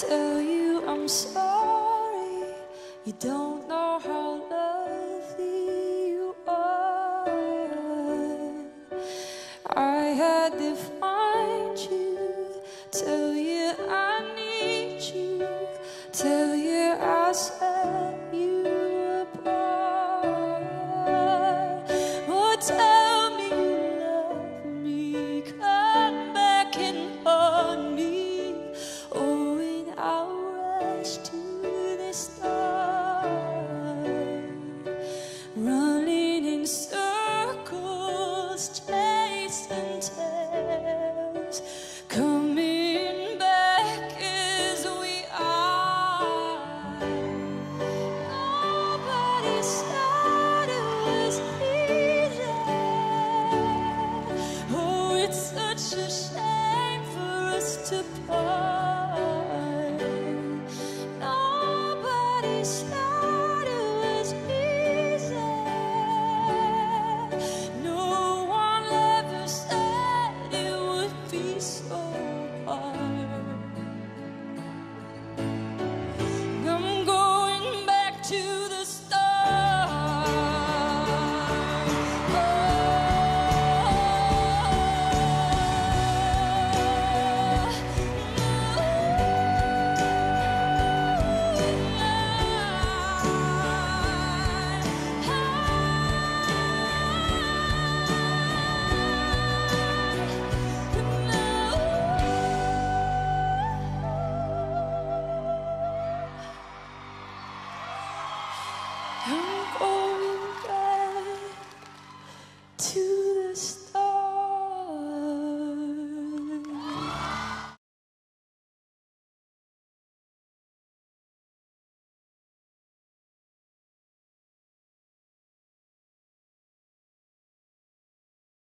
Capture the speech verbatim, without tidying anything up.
tell you I'm sorry. You don't know how lovely you are. I had to find you, tell you I need you, tell you I set you apart. Oh, tell me you love me, come back and hold me. Oh, and I'll rush to the start, running in circles, chasing tails, coming back as we are. Nobody said it was easy. Oh, it's such a shame for us to part. Nobody said it was easy. No one ever said it would be so hard. I'm going back to the start. I'm going back to